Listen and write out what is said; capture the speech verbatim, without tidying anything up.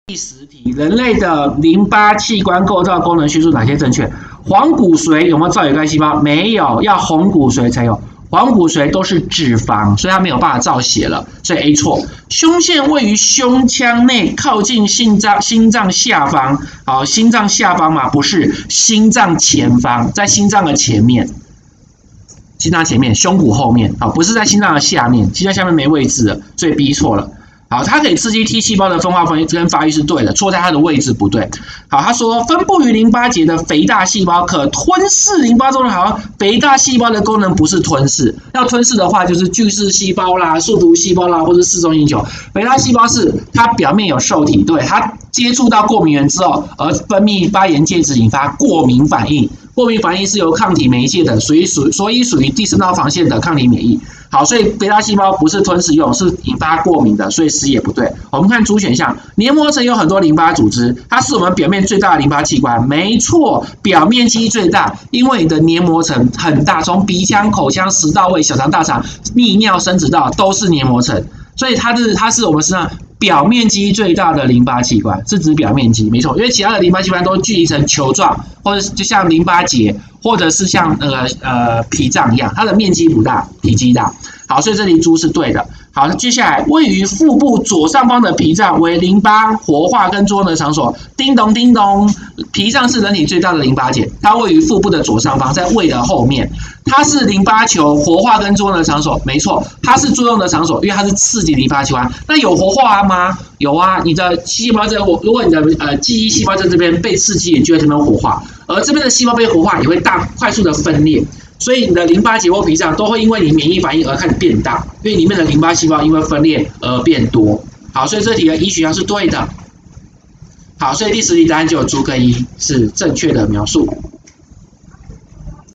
第十题，人类的淋巴器官构造功能叙述哪些正确？黄骨髓有没有造有干细胞？没有，要红骨髓才有。黄骨髓都是脂肪，所以它没有办法造血了，所以 A 错。胸腺位于胸腔内，靠近心脏心脏下方。好，心脏下方嘛，不是，心脏前方，在心脏的前面。心脏前面，胸骨后面，好，不是在心脏的下面，心脏下面没位置了，所以 B 错了。好，它可以刺激 T 细胞的分化分跟发育是对的，错在它的位置不对。好，他说分布于淋巴结的肥大细胞可吞噬淋巴中的好，肥大细胞的功能不是吞噬，要吞噬的话就是巨噬细胞啦、树突细胞啦，或是嗜中性球。肥大细胞是它表面有受体，对，它接触到过敏原之后而分泌发炎介质，引发过敏反应。过敏反应是由抗体媒介的，所以属所以属于第四道防线的抗体免疫。好，所以肥大细胞不是吞噬用，是引发过敏的，所以 C 也不对。我们看主选项，黏膜层有很多淋巴组织，它是我们表面最大的淋巴器官，没错，表面积最大，因为你的黏膜层很大，从鼻腔、口腔、食道胃、小肠、大肠、泌尿、生殖道都是黏膜层，所以它是它是我们身上表面积最大的淋巴器官，是指表面积，没错，因为其他的淋巴器官都聚集成球状，或者就像淋巴结，或者是像那个呃脾脏一样，它的面积不大，体积大。好，所以这里猪是对的。好，接下来位于腹部左上方的脾脏为淋巴活化跟作用的场所。叮咚叮咚，脾脏是人体最大的淋巴结，它位于腹部的左上方，在胃的后面。它是淋巴球活化跟作用的场所，没错，它是作用的场所，因为它是刺激淋巴器官。那有活化吗？有啊，你的细胞在活，如果你的呃记忆细胞在这边被刺激，你就会这边活化，而这边的细胞被活化也会大快速的分裂。所以你的淋巴结或脾脏都会因为你免疫反应而开始变大，因为里面的淋巴细胞因为分裂而变多。好，所以这题的一选项是对的。好，所以第十题答案就有猪跟一是正确的描述。